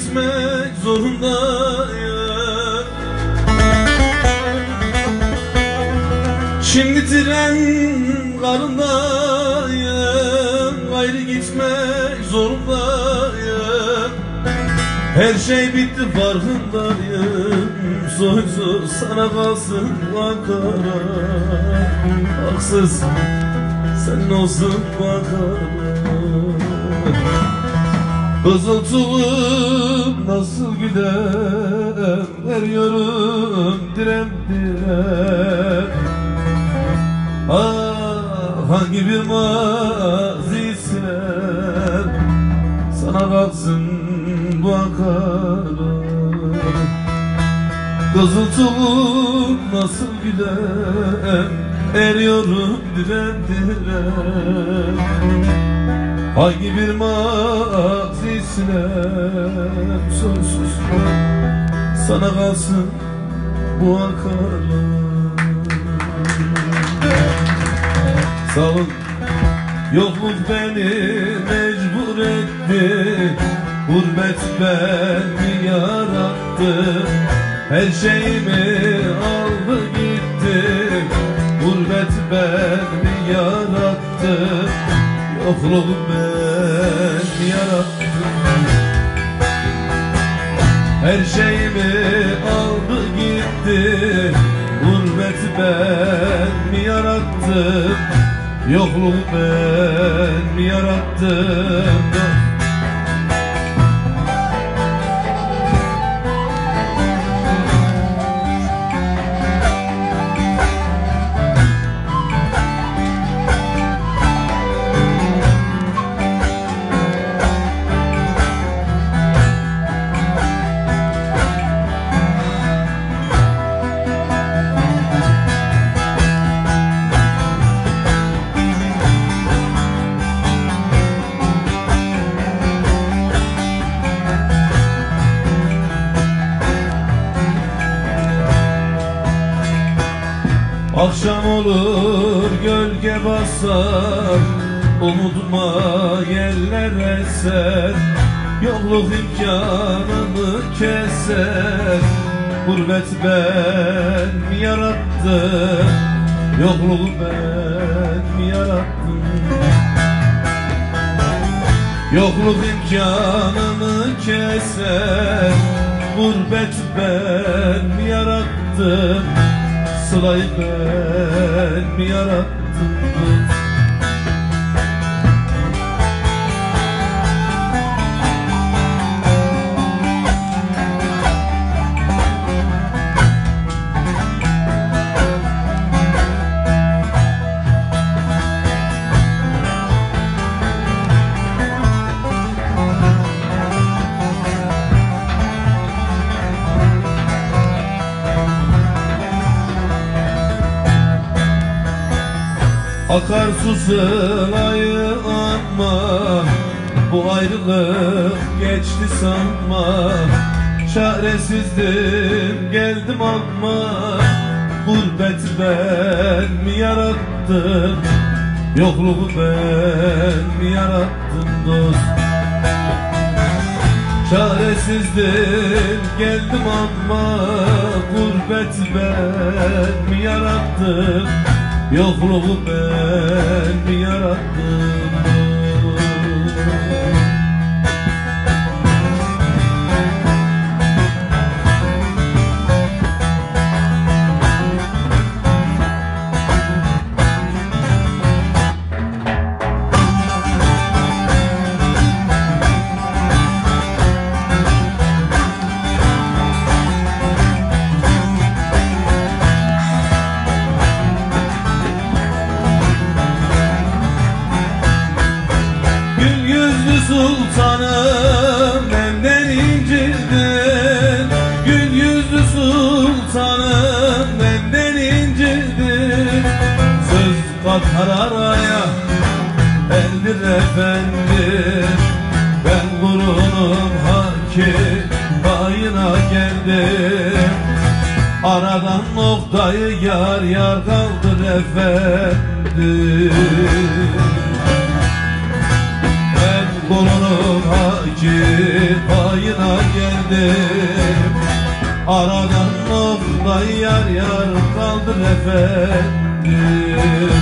gitmek zorundayım. Şimdi tren garındayım, ayrı gitmek zorundayım. Her şey bitti farkındayım. Soysuz sana kalsın Ankara. Haksız sen olsun Ankara. Kızıltulum nasıl gider, eriyorum direm direm. Ah hangi bir mazisine sana kalsın bu Ankara. Kızıltulum nasıl gider, eriyorum direm direm. Hangi bir mazisine sonsuz sana kalsın bu Ankara. Sağ olun. Yokluk beni mecbur etti, gurbet beni yarattı. Her şeyimi aldı gitti, gurbet beni yarattı. Yokluk beni yarattı. Her şeyimi aldı gitti, gurbet beni yarattı. Yokluk beni yarattı. Akşam olur gölge basar, umuduma yerler eser. Yokluk imkanını keser, gurbet ben yarattım. Yokluk ben yarattım. Yokluk imkanını keser, gurbet ben yarattım. Sılayı ben yarattım. Akarsu sılayı anma, bu ayrılık geçti sanma. Çaresizdim geldim ama, gurbet ben mi yarattım? Yokluğu ben mi yarattım dost? Çaresizdim geldim ama, gurbet ben mi yarattım? Yokluğu ben mi yarattım? Sultanım benden incirdin, gül yüzlü sultanım benden incirdin. Söz katar araya eldir efendim, ben gurunum hakim payına geldim. Aradan noktayı yar yar kaldır efendim. Kulunum fikir payına geldim. Aradan orada yar yar kaldır efendim.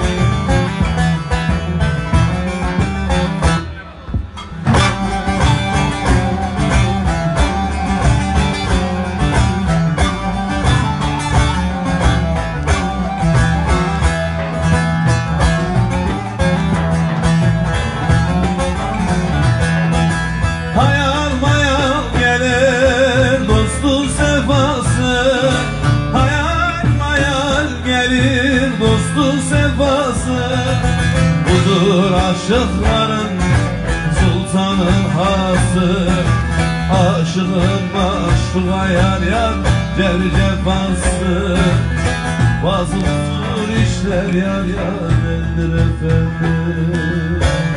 Aşıkların sultanın hası, aşığın maşuğa yar yar der cefası. Bazı usul işler yar yar eldir efendim.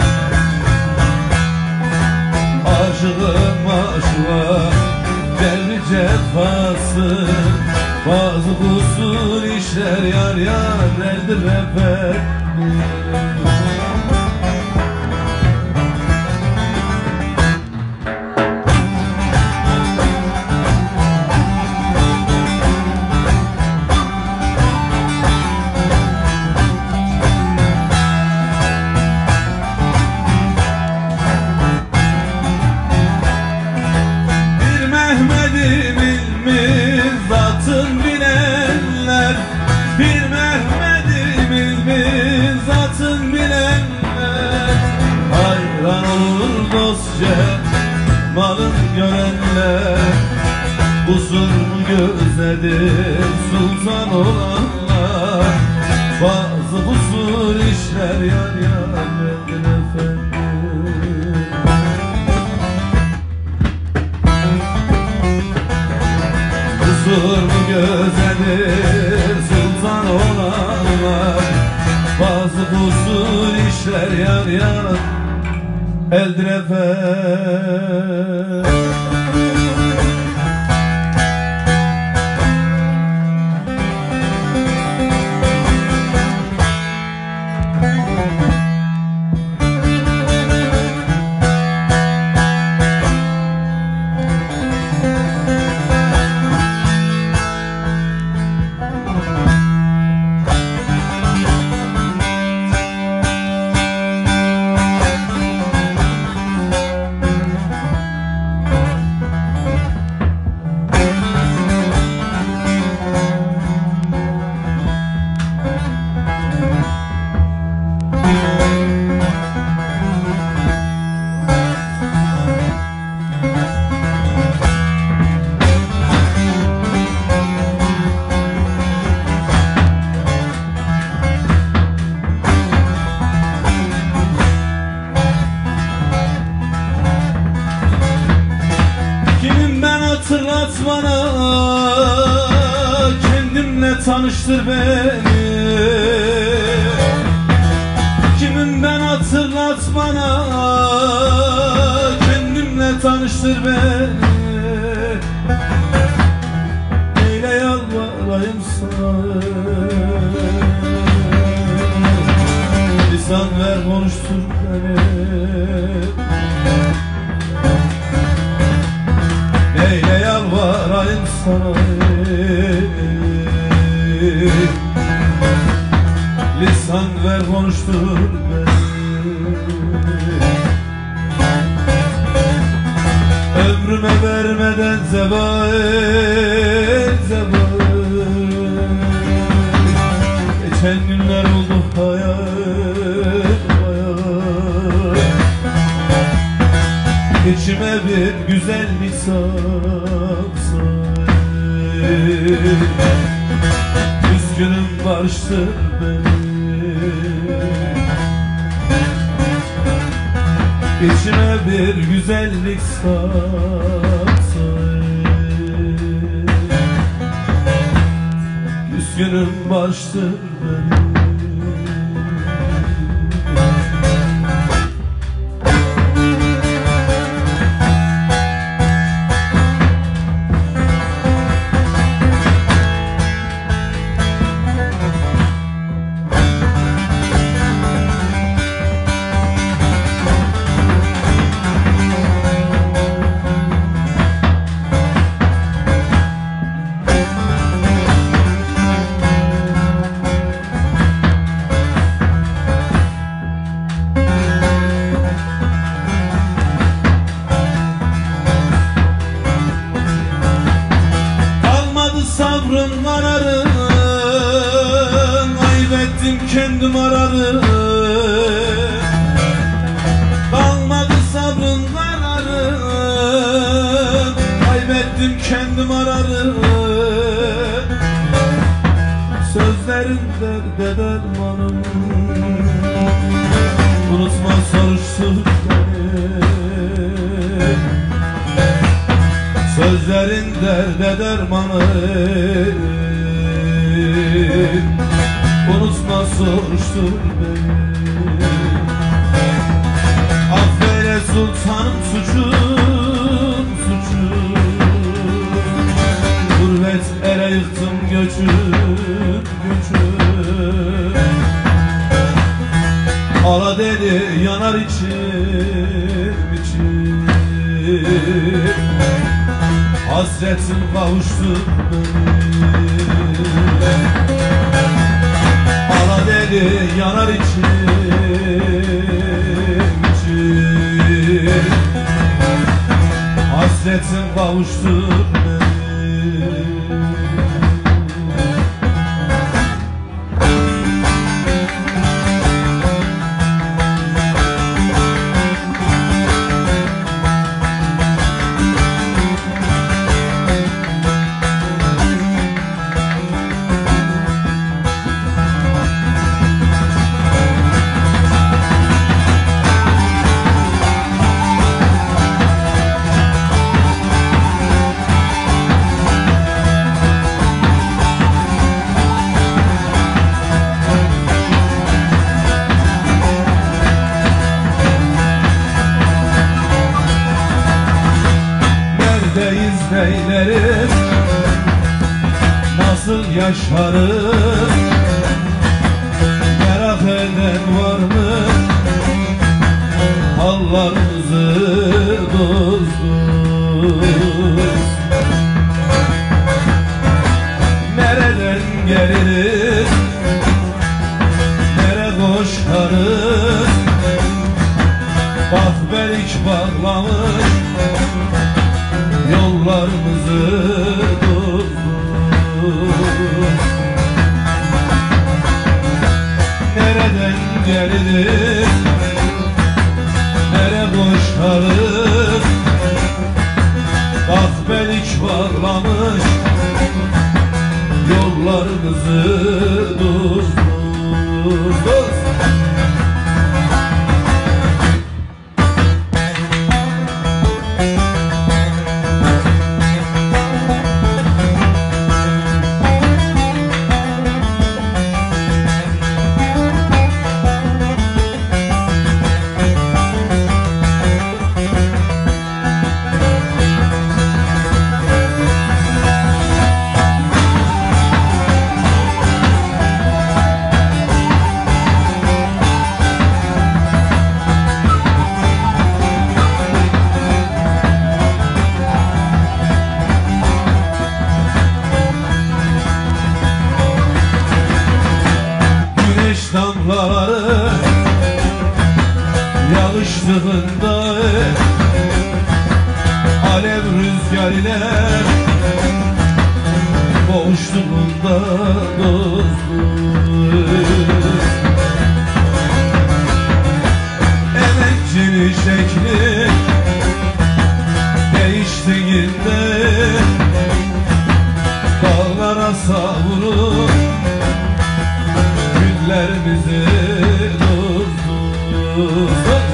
Aşığın maşuğa der cefası. Bazı usul işler yar yar eldir efendim. Malın görenler huzur mu gözledir sultan olanlar. Bazı huzur işler yar yar verdin efendim. Huzur mu gözledir sultan olanlar. Bazı huzur işler yar yar eldir efendim. Hatırlat bana, kendimle tanıştır beni. Kimim ben hatırlat bana, kendimle tanıştır beni. Neyle yalvarayım sana, lisan ver konuştur beni. Neyle yalvarayım sana, lisan ver konuştur beni. Ömrüme vermeden zeval zeval. Geçen günler oldu hayal hayal. İçime bir güzellik saksın. Üzgünüm barıştır beni. İçime bir güzellik saksın. Üzgünüm barıştır beni. kendim ararım. Kalmadı sabrım kararım. Kaybettim kendim ararım. Sözlerin derde dermanım. Unutma soruştur beni. Sözlerin derde dermanım. Unutma soruştur beni. Affeyle sultanım suçum. Gurbet ele yıktım göçüp. Ala deli yanar içim. Hasretin kavuştur beni. Ala deli yanar içim. Hasretin kavuştur beni. Neylerim, nasıl yaşarım, merak eden var mı? Hallarımızı doz doz. Nereden geliriz, nere koşarız? Bak belik bağlamış yollarımızı doz doz. Nereden geliriz, nere koşarız? Bak belik bağlamış yollarımızı doz doz. Damlaları yağıştığında alev rüzgar ile boğuştuğunda doz doz. Emekçinin şekli değiştiğinde dağlara savurur güllerimizi doz doz.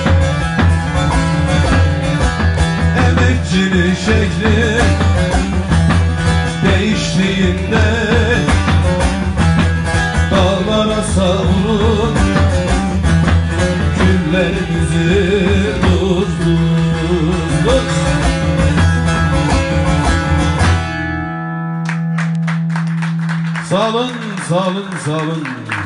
Emekçinin şekli değiştiğinde dağlara savrulun güllerimizi doz doz. Sağ olun, sağ olun, sağ olun.